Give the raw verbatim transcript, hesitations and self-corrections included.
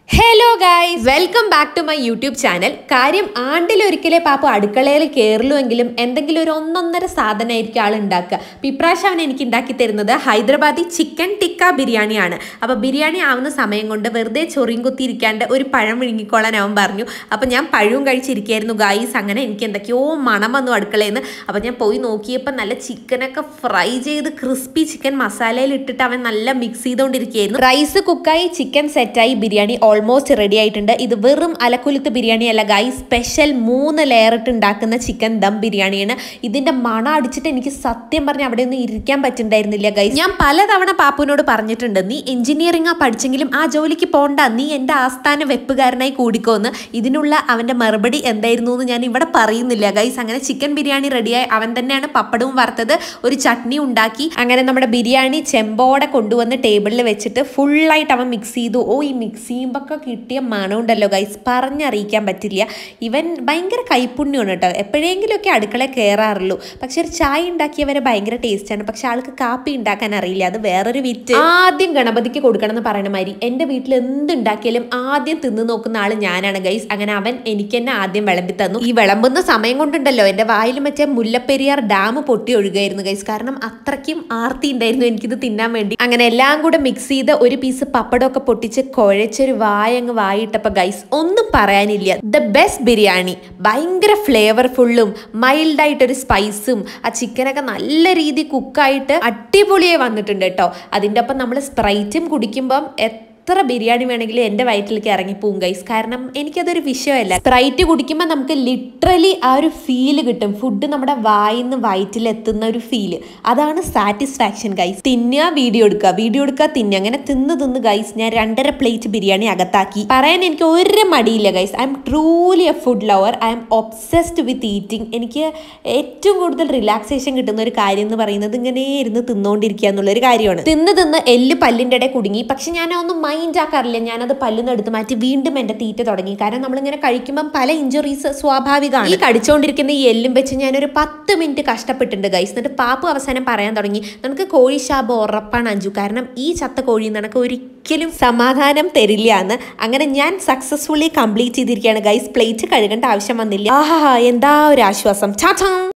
Hello guys, welcome back to my YouTube channel. കാര്യം ആണ്ടിലൊരിക്കലേ പാപ്പ അടുക്കളയിൽ കയറുമെങ്കിലും എന്തെങ്കിലും ഒരു ഒന്നൊന്നര സാധനമായിരിക്കും ആൾ ഉണ്ടാക്കുക. അപ്പം ഇപ്രാവശ്യം അവൻ എനിക്ക് ഉണ്ടാക്കി തരുന്നത് ഹൈദരാബാദി ചിക്കൻ ടിക്ക ബിരിയാണിയാണ്. അപ്പോൾ ബിരിയാണി ആവുന്ന സമയം കൊണ്ട് വെറുതെ ചൊറിയും കുത്തി ഇരിക്കാണ്ട് ഒരു പഴം വിഴുങ്ങിക്കോളാൻ അവൻ പറഞ്ഞു. അപ്പം ഞാൻ പഴവും കഴിച്ചിരിക്കുകയായിരുന്നു ഗൈസ്. അങ്ങനെ എനിക്ക് എന്തൊക്കെയോ മണം വന്നു അടുക്കളയിൽ നിന്ന്. അപ്പം ഞാൻ പോയി നോക്കിയപ്പോൾ നല്ല ചിക്കനൊക്കെ ഫ്രൈ ചെയ്ത് ക്രിസ്പി ചിക്കൻ മസാലയിൽ ഇട്ടിട്ട് അവൻ നല്ല മിക്സ് ചെയ്തുകൊണ്ടിരിക്കുകയായിരുന്നു. റൈസ് കുക്കായി, ചിക്കൻ സെറ്റായി, ബിരിയാണി ഓൾമോസ്റ്റ് റെഡി ആയിട്ടുണ്ട്. ഇത് വെറും അലക്കുലുത്ത് ബിരിയാണി അല്ല ഗൈസ്, സ്പെഷ്യൽ മൂന്ന് ലെയർ ഇട്ട് ഉണ്ടാക്കുന്ന ചിക്കൻ ദം ബിരിയാണിയാണ്. ഇതിന്റെ മണം അടിച്ചിട്ട് എനിക്ക് സത്യം പറഞ്ഞാൽ അവിടെ ഒന്നും ഇരിക്കാൻ പറ്റുന്നുണ്ടായിരുന്നില്ല ഗൈസ്. ഞാൻ പലതവണ പാപ്പുവിനോട് പറഞ്ഞിട്ടുണ്ട്, നീ എഞ്ചിനീയറിംഗ് ആ പഠിച്ചെങ്കിലും ആ ജോലിക്ക് പോണ്ട, നീ എൻ്റെ ആസ്ഥാന വെപ്പുകാരനായി കൂടിക്കോന്ന്. ഇതിനുള്ള അവൻ്റെ മറുപടി എന്തായിരുന്നു എന്ന് ഞാൻ ഇവിടെ പറയുന്നില്ല ഗൈസ്. അങ്ങനെ ചിക്കൻ ബിരിയാണി റെഡിയായി. അവൻ തന്നെയാണ് പപ്പടവും വറുത്തത്, ഒരു ചട്നി ഉണ്ടാക്കി. അങ്ങനെ നമ്മുടെ ബിരിയാണി ചെമ്പോടെ കൊണ്ടുവന്ന് ടേബിളിൽ വെച്ചിട്ട് ഫുള്ളായിട്ട് അവൻ മിക്സ് ചെയ്തു. ഓ, ഈ മിക്സ് ചെയ്യുമ്പോൾ ഒക്കെ കിട്ടിയ മണം ഉണ്ടല്ലോ ഗൈസ്, പറഞ്ഞറിയിക്കാൻ പറ്റില്ല. ഇവൻ ഭയങ്കര കൈപ്പുണ്യമാണ് കേട്ടോ. എപ്പോഴെങ്കിലുമൊക്കെ അടുക്കളയിൽ കയറാറുള്ളൂ. പക്ഷെ ഒരു ചായ ഉണ്ടാക്കിയവരെ ഭയങ്കര ടേസ്റ്റാണ്. പക്ഷെ ആൾക്ക് കാപ്പി ഉണ്ടാക്കാൻ അറിയില്ല, അത് വേറൊരു വിറ്റ്. ആദ്യം ഗണപതിക്ക് കൊടുക്കണം എന്ന് പറയണ മാതിരി എൻ്റെ വീട്ടിൽ എന്തുണ്ടാക്കിയാലും ആദ്യം തിന്ന് നോക്കുന്ന ആൾ ഞാനാണ് ഗൈസ്. അങ്ങനെ അവൻ എനിക്ക് തന്നെ ആദ്യം വിളമ്പി തന്നു. ഈ വിളമ്പുന്ന സമയം കൊണ്ടുണ്ടല്ലോ എൻ്റെ വായിൽ മറ്റേ മുല്ലപ്പെരിയാർ ഡാം പൊട്ടി ഒഴുകായിരുന്നു ഗൈസ്. കാരണം അത്രയ്ക്കും ആർത്തി ഉണ്ടായിരുന്നു എനിക്കിത് തിന്നാൻ വേണ്ടി. അങ്ങനെ എല്ലാം കൂടെ മിക്സ് ചെയ്ത് ഒരു പീസ് പപ്പടമൊക്കെ പൊട്ടിച്ച് കുഴച്ചൊരു വായങ്ങ് വായിട്ടപ്പോൾ ഗൈസ് ഒന്നും പറയാനില്ല. The best biryani. ഭയങ്കര ഫ്ലേവർഫുള്ളും മൈൽഡായിട്ടൊരു സ്പൈസും ആ ചിക്കനൊക്കെ നല്ല രീതിയിൽ കുക്കായിട്ട് അടിപൊളിയായി വന്നിട്ടുണ്ട് കേട്ടോ. അതിൻ്റെ ഒപ്പം നമ്മൾ സ്പ്രൈറ്റും കുടിക്കുമ്പം എത്ര ബിരിയാണി വേണമെങ്കിലും എൻ്റെ വയറ്റിലേക്ക് ഇറങ്ങിപ്പോവും ഗൈസ്. കാരണം എനിക്കതൊരു വിഷയമല്ല. സ്പ്രൈറ്റ് കുടിക്കുമ്പോൾ നമുക്ക് ലിറ്ററലി ആ ഒരു ഫീല് കിട്ടും. ഫുഡ് നമ്മുടെ വായിന്ന് വയറ്റിലെത്തുന്ന ഒരു ഫീല്, അതാണ് സാറ്റിസ്ഫാക്ഷൻ ഗൈസ്. തിന്നുക, വീഡിയോ എടുക്കുക, വീഡിയോ എടുക്കുക, തിന്നുക. അങ്ങനെ തിന്ന് തിന്ന് ഗൈസ് ഞാൻ രണ്ടര പ്ലേറ്റ് ബിരിയാണി അകത്താക്കി. പറയാൻ എനിക്ക് ഒരു മടിയില്ല guys. I'm truly a food lover. I'm obsessed with eating. എനിക്ക് ഏറ്റവും കൂടുതൽ റിലാക്സേഷൻ കിട്ടുന്ന ഒരു കാര്യം എന്ന് പറയുന്നത് ഇങ്ങനെ ഇരുന്ന് തിന്നുകൊണ്ടിരിക്കുക എന്നുള്ളൊരു കാര്യമാണ്. തിന്ന് തിന്ന് എല്ല് പല്ലിൻ്റെ ഇടയിൽ കുടുങ്ങി. പക്ഷെ ഞാൻ ഒന്നും മൈൻഡ് ആക്കാറില്ല. ഞാനത് പല്ലിന്ന് എടുത്ത് മാറ്റി വീണ്ടും എൻ്റെ തീറ്റ തുടങ്ങി. കാരണം നമ്മളിങ്ങനെ കഴിക്കുമ്പം പല ഇഞ്ചുറീസ് സ്വാഭാവികമാണ്. ഈ കടിച്ചുകൊണ്ടിരിക്കുന്ന ഈ എല്ലും വെച്ച് ഞാനൊരു പത്ത് മിനിറ്റ് കഷ്ടപ്പെട്ടിട്ടുണ്ട് ഗൈസ്. എന്നിട്ട് പാപ്പു അവസാനം പറയാൻ തുടങ്ങി, നമുക്ക് കോഴി ശാപം ഉറപ്പാണ് അഞ്ജു, കാരണം ഈ ചത്ത കോഴി നിനക്ക് ഒരിക്കലും സമാധാനം തരില്ല എന്ന്. അങ്ങനെ ഞാൻ സക്സസ്ഫുള്ളി കംപ്ലീറ്റ് ചെയ്തിരിക്കുകയാണ് ഗൈസ്. പ്ലേറ്റ് കഴുകേണ്ട ആവശ്യം വന്നില്ല. ആഹാ, എന്താ ഒരു ആശ്വാസം. ചാ